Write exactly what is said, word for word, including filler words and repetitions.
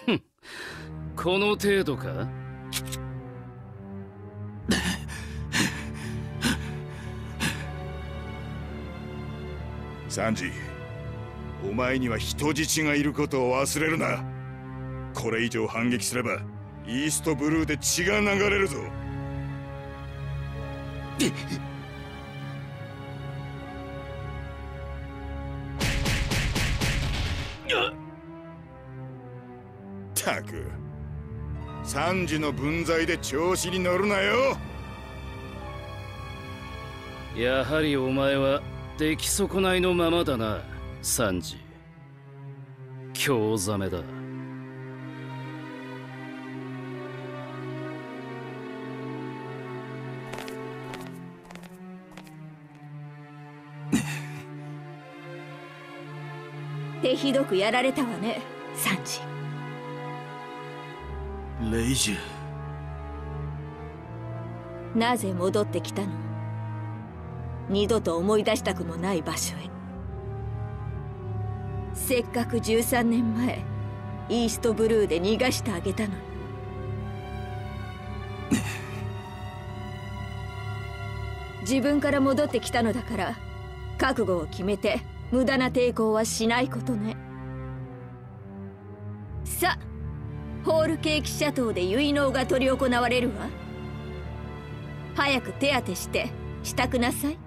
この程度か？ サンジ、お前には人質がいることを忘れるな。これ以上反撃すればイーストブルーで血が流れるぞ。ったく、サンジの分際で調子に乗るなよ。 やはりお前は出来損ないのままだな、サンジ。興ざめだ。 手ひどくやられたわね、サンジ。 レイジュ。 なぜ戻ってきたの？二度と思い出したくもない場所へ。せっかくじゅうさんねんまえイーストブルーで逃がしてあげたのに。自分から戻ってきたのだから覚悟を決めて無駄な抵抗はしないことね。さあ、ホールケーキシャトーで結納が執り行われるわ。早く手当てして支度なさい。